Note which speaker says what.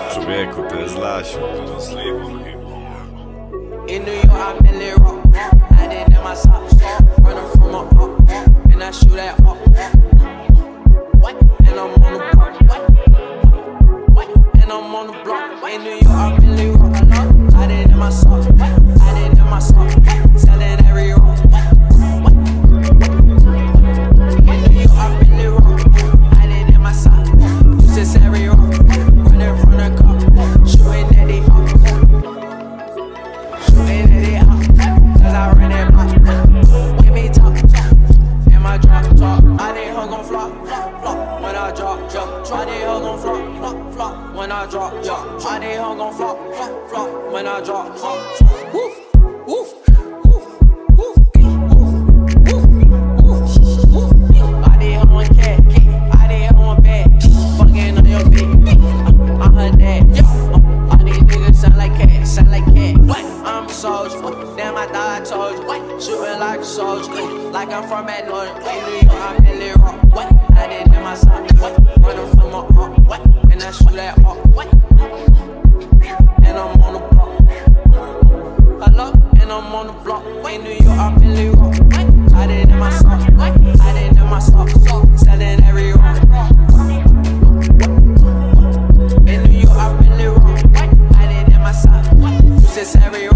Speaker 1: Człowieku, to jest Laasiu.
Speaker 2: In New York, I mainly rock. Had it in my socks. Running from a up. And I shoot that up. And I'm on the block. And I'm on the block. In New York, I mainly rock. Had it in my socks. Had it in my socks. Selling every rock. In New York, I mainly rock. Had it in my socks. Uses every rock. Running from the cop. Shooting at the up. Shooting at the up. Cause I run it back. Give me top. In my drop. I think her gon' flop. When I drop. I think her gon' flop. When I drop. I think her gon' flop. When I drop. Woof. Woof. I did her one cat, I did her one bad. Fucking on your bitch, I'm her dad. All these niggas sound like cat. What? I'm a soldier, damn I thought I told you. Shooting like a soldier, like I'm from Magnolia. In New York, I'm mainly rock. I did in my socks, running from my up, and I shoot that up. And I'm on the block. Hello, and I'm on the block. In New York, I'm mainly rock. I did in my socks, I did in my socks, selling every rock. In New York, I mainly rock. I did in my socks, uses every rock.